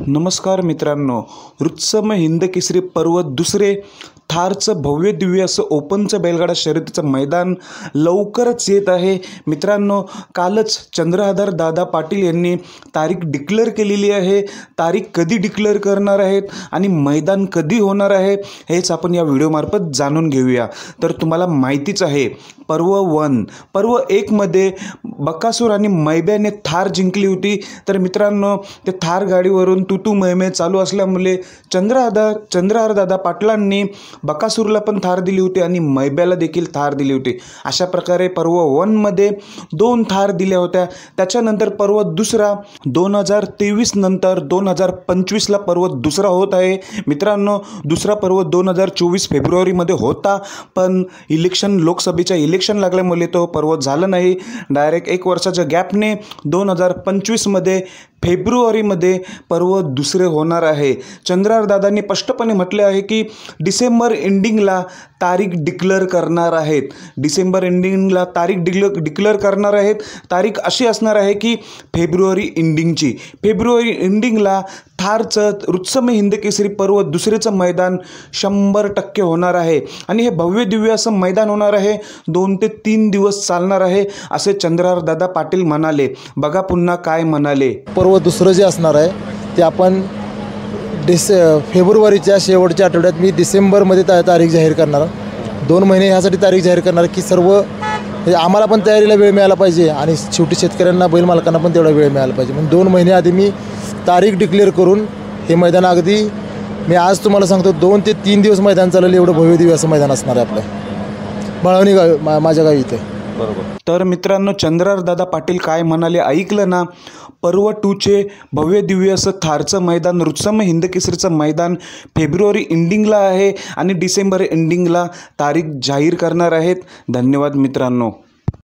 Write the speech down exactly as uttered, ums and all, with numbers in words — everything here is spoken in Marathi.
नमस्कार मित्रांनो, रुत्सम हिंद केसरी पर्व दुसरे थारचं भव्य दिव्य असं ओपनचं बैलगाडा शर्यतीचं मैदान लवकरच येत आहे. मित्रांनो, कालच चंद्रहार दादा पाटील यांनी तारीख डिक्लेअर केलेली आहे. तारीख कधी डिक्लेअर करणार आहेत आणि मैदान कधी होणार आहे हेच आपण या व्हिडिओमार्फत जाणून घेऊया. तर तुम्हाला माहितीच आहे, पर्व वन पर्व एकमध्ये बकासूर आणि मैब्याने थार जिंकली होती. तर मित्रांनो, ते थार गाडीवरून तुतू मैमे चालू असल्यामुळे चंद्रहार चंद्रहार दादा पाटलांनी बकासूरला पण थार दिली होती आणि मैब्याला देखील थार दिली होती. अशा प्रकारे पर्व वनमध्ये दोन थार दिल्या होत्या. त्याच्यानंतर पर्व दुसरा दोन हजार तेवीस नंतर दोन हजार पंचवीसला पर्व दुसरा होत आहे. मित्रांनो, दुसरा पर्व दोन हजार चोवीस फेब्रुवारीमध्ये होता, पण इलेक्शन लोकसभेच्या इलेक्शन लागल्यामुळे तो पर्व झाला नाही. डायरेक्ट एक वर्षाच्या गॅपने दोन हजार पंचवीसमध्ये फेब्रुवारीमध्ये पर्व दुसरे होणार आहे. चंद्रहार दादांनी स्पष्टपणे म्हटले आहे की डिसेंबर एंडिंगला तारीख डिक्लेअर करणार आहेत. डिसेंबर एंडिंगला तारीख डिक्लेअर डिक्लेअर करणार आहेत. तारीख अशी असणार आहे की फेब्रुवारी एंडिंगची. फेब्रुवारी एंडिंगला थारचं रुत्सम हिंद केसरी पर्व दुसरेचं मैदान शंभर टक्के होणार आहे आणि हे भव्य दिव्य असं मैदान होणार आहे. दोन ते तीन दिवस चालणार आहे असे चंद्रहार दादा पाटील म्हणाले. बघा पुन्हा काय म्हणाले. पर्व दुसरं जे असणार आहे ते आपण डिसे फेब्रुवारीच्या शेवटच्या आठवड्यात मी डिसेंबरमध्ये ता तारीख जाहीर करणार. दोन महिने ह्यासाठी तारीख जाहीर करणार की सर्व आम्हाला पण तयारीला वेळ मिळाला पाहिजे आणि शेवटी शेतकऱ्यांना बैल मालकांना पण तेवढा वेळ मिळाला पाहिजे. म्हणून दोन महिने आधी मी तारीख डिक्लेअर करून हे मैदान अगदी मी आज तुम्हाला सांगतो दोन ते तीन दिवस मैदान चालेल एवढं भव्य दिव्य असं मैदान असणार आहे आपलं बाळवणी गावी मा माझ्या गावी इथे. बरोबर. तर मित्रांनो, चंद्रहार दादा पाटील काय म्हणाले ऐकलं ना. पर्व टूचे भव्य दिव्य असं थारचं मैदान रुत्सम हिंद केसरीचं मैदान फेब्रुवारी एंडिंगला आहे आणि डिसेंबर एंडिंगला तारीख जाहीर करणार आहेत. धन्यवाद मित्रांनो.